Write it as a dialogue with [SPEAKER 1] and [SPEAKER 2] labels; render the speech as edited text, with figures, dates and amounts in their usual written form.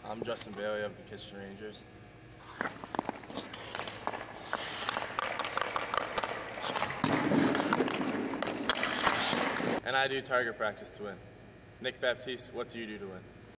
[SPEAKER 1] I'm Justin Bailey of the Kitchen Rangers. And I do target practice to win. Nick Baptiste, what do you do to win?